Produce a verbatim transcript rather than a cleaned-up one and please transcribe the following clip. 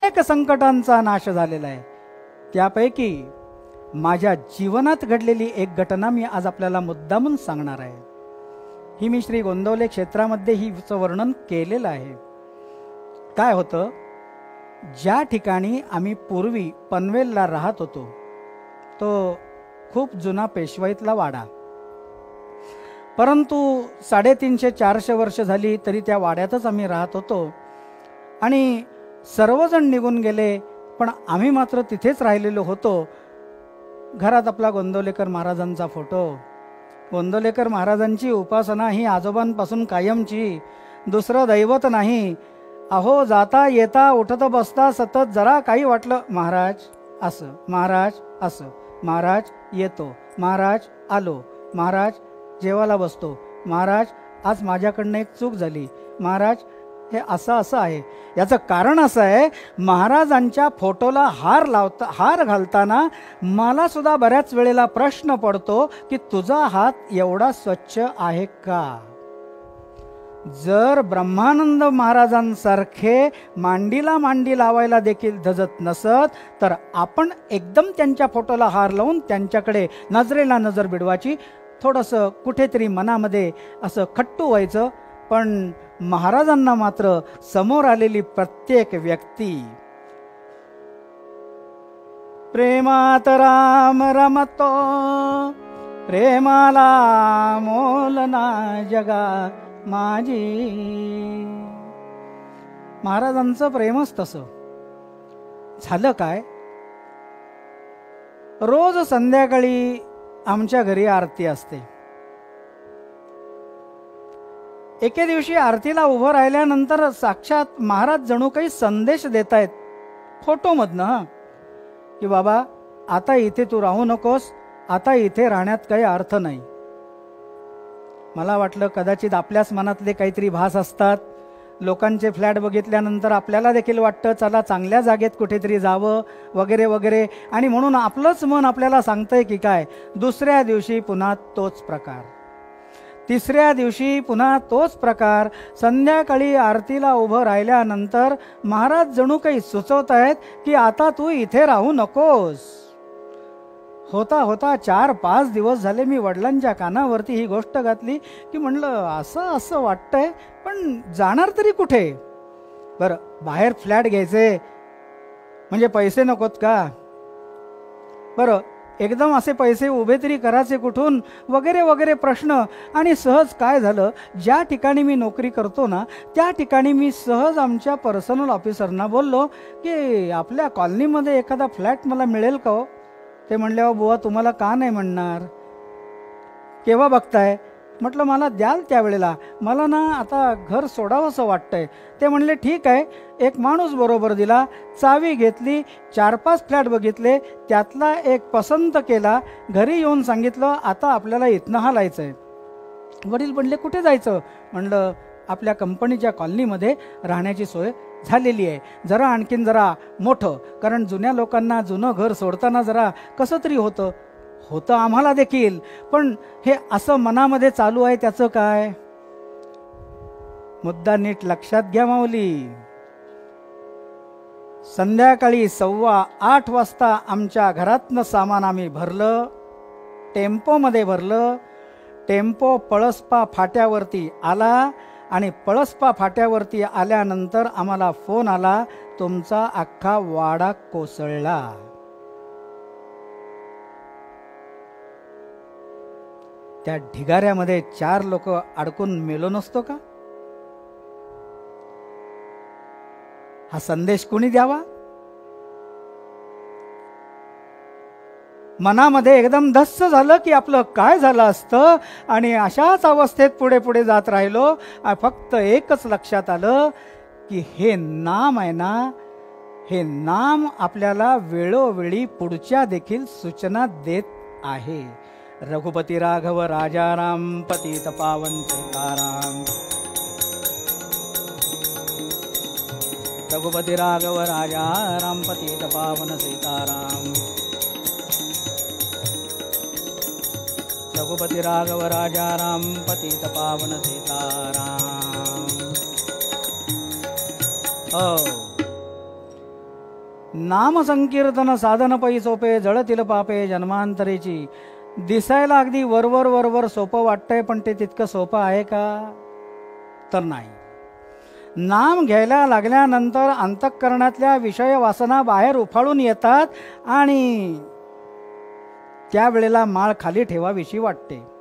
अनेक संकटांचा नाश झालेला आहे. त्यापैकी माझ्या जीवनात घडलेली एक घटना मी आज आपल्याला मुद्दामून सांगणार आहे. ही मी श्री गोंदवले क्षेत्रामध्ये हिचं वर्णन केलेलं आहे. काय होतं, ज्या ठिकाणी आम्ही पूर्वी पनवेलला राहत होतो तो खूप जुना पेशवाईतला वाडा, परंतु साडेतीनशे चारशे वर्ष झाली तरी त्या वाड्यातच आम्ही राहत होतो आणि सर्वजण निघून गेले, पण आम्ही मात्र तिथेच राहिलेलो होतो. घरात आपला गोंदवलेकर महाराजांचा फोटो. गोंदवलेकर महाराजांची उपासना ही आजोबांपासून कायमची, दुसरं दैवत नाही. अहो जाता येता उठत बसता सतत जरा काही वाटलं, महाराज असं, महाराज असं, महाराज येतो, महाराज आलो, महाराज जेवायला बसतो, महाराज आज माझ्याकडनं एक चूक झाली, महाराज हे असं असं आहे. याचं कारण असं आहे, महाराजांच्या फोटोला हार लावता हार घालताना मला सुद्धा बऱ्याच वेळेला प्रश्न पडतो की तुझा हात एवढा स्वच्छ आहे का? जर ब्रह्मानंद महाराजांसारखे मांडीला मांडी लावायला देखील धजत नसत तर आपण एकदम त्यांच्या फोटोला हार लावून त्यांच्याकडे नजरेला नजर भिडवायची. थोडंसं कुठेतरी मनामध्ये असं खट्टू व्हायचं. पण महाराजांना मात्र समोर आलेली प्रत्येक व्यक्ती प्रेमात राम रमतो, प्रेमाला मोलना जगा माझी. महाराजांचं प्रेमच तसं. झालं काय, रोज संध्याकाळी आमच्या घरी आरती असते. एके दिवशी आरतीला उभं राहिल्यानंतर साक्षात महाराज जणू काही संदेश देत आहेत फोटोमधनं, हा की बाबा आता इथे तू राहू नकोस, आता इथे राहण्यात काही अर्थ नाही. मला वाटलं कदाचित आपल्याच मनातले काहीतरी भास असतात. लोकांचे फ्लॅट बघितल्यानंतर आपल्याला देखील वाटतं चला चांगल्या जागेत कुठेतरी जावं वगैरे वगैरे, आणि म्हणून आपलंच मन आपल्याला सांगतंय की काय. दुसऱ्या दिवशी पुन्हा तोच प्रकार, तिसऱ्या दिवशी पुन्हा तोच प्रकार. संध्याकाळी आरतीला उभं राहिल्यानंतर महाराज जणू काही सुचवत आहेत की आता तू इथे राहू नकोस. होता होता चार पाच दिवस झाले मी वडिलांच्या कानावरती ही गोष्ट घातली की म्हणलं असं असं वाटतंय, पण जाणार तरी कुठे? बरं, बाहेर फ्लॅट घ्यायचे म्हणजे पैसे नकोत का? बरं, एकदम असे पैसे उभे तरी करायचे कुठून वगैरे वगैरे प्रश्न. आणि सहज काय झालं, ज्या ठिकाणी मी नोकरी करतो ना त्या ठिकाणी मी सहज आमच्या पर्सनल ऑफिसरना बोललो की आपल्या कॉलनीमध्ये एखादा फ्लॅट मला मिळेल का हो? ते म्हणले, अहो बुवा तुम्हाला का नाही म्हणणार, केव्हा बघताय? म्हटलं मला द्याल त्यावेळेला, मला ना आता घर सोडावंसं वाटतंय. ते म्हणले ठीक आहे. एक माणूस बरोबर दिला, चावी घेतली, चार पाच फ्लॅट बघितले, त्यातला एक पसंत केला, घरी येऊन सांगितलं आता आपल्याला इथनं हालायचं आहे. वडील म्हणले कुठे जायचं? म्हणलं आपल्या कंपनीच्या कॉलनीमध्ये राहण्याची सोय झालेली आहे, जरा आणखीन जरा मोठं, कारण जुन्या लोकांना जुनं घर सोडताना जरा कसं तरी होतं होतं आम्हाला देखील. पण हे असं मनामध्ये चालू आहे त्याचं काय? मुद्दा नीट लक्षात घ्या माऊली. संध्याकाळी सव्वा आठ वाजता आमच्या घरातनं सामान आम्ही भरलं, टेम्पोमध्ये भरलं. टेम्पो पळसपा फाट्यावरती आला आणि पळसपा फाट्यावरती आल्यानंतर आम्हाला फोन आला, तुमचा अख्खा वाडा कोसळला. त्या ढिगाऱ्यामध्ये चार लोक अडकून मेलो नसतो का? हा संदेश कोणी द्यावा? मनामध्ये एकदम धस्स झालं की आपलं काय झालं असतं. आणि अशाच अवस्थेत पुढे पुढे जात राहिलो. फक्त एकच लक्षात आलं की हे नाम आहे ना, हे नाम आपल्याला वेळोवेळी पुढच्या देखील सूचना देत आहे. रघुपती राघव राजाराम पतित पावन सीताराम, रघुपती राघव राजाराम पतित पावन सीताराम, रघुपती राघव राजाराम पतित पावन सीताराम. हो, नाम संकीर्तन साधन पै सोपे जळतील पापे जन्मांतरेची. दिसायला अगदी वरवर वरवर सोपं वाटतंय, पण ते तितकं सोपं आहे का? तर नाही. नाम घ्यायला लागल्यानंतर अंतःकरणातल्या विषय वासना बाहेर उफाळून येतात आणि त्यावेळेला माळ खाली ठेवावीशी वाटते.